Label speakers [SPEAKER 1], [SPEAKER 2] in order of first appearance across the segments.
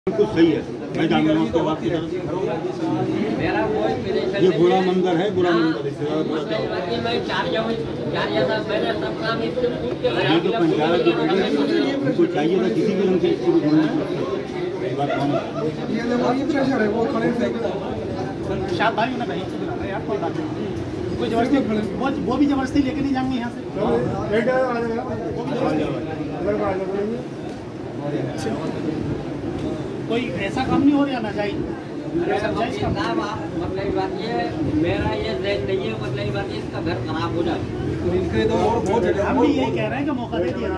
[SPEAKER 1] बिल्कुल सही है। मैं जान रहा हूँ उसके बाद ये बुरा मंदिर है, बुरा मंदिर इससे ज़्यादा बुरा क्या होगा। ये तो पंचायत जो उनको चाहिए था किसी भी रंग से इसको जोड़ने की बात कौन शायद भाई उन्हें भाई यार कोई बात नहीं, कोई जबरदस्ती वो भी जबरदस्ती लेके नहीं जाएंगे यहाँ से। कोई ऐसा काम नहीं हो रहा ना चाहिए। मतलब बात ये मेरा ये जहन नहीं है, मतलब बात इसका घर खराब हो जाए तो इनके तो और बहुत हम भी यही कह रहे हैं कि मौका दे दिया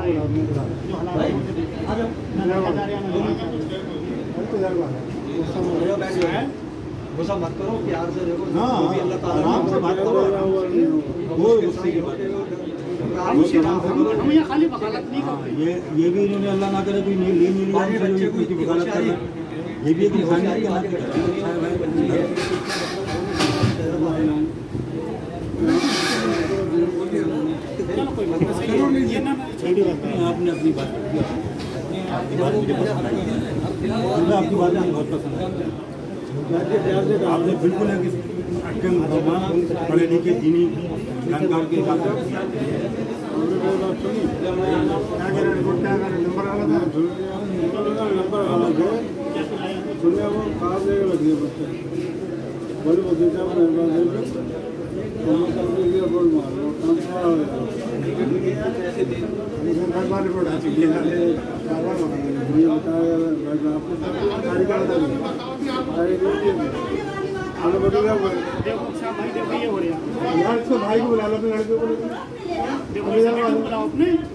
[SPEAKER 1] जाए। गुस्सा मत करो, प्यार से देखो। हाँ, आराम से बात करो, वो गुस्से की बात है। हम यहाँ खाली वकालत नहीं करते। ये भी इन्होंने अल्लाह ना करे कोई ले नहीं लिया उनकी वकालत कर रहे, ये भी एक इंसानियत के नाते आपने अपनी बात आपकी बात मुझे बहुत पसंद है। आपने बिल्कुल पढ़े लिखे दीनी जानकार के हिसाब से भाई को बुला लो, अपने लड़के को बुलाओ अपने।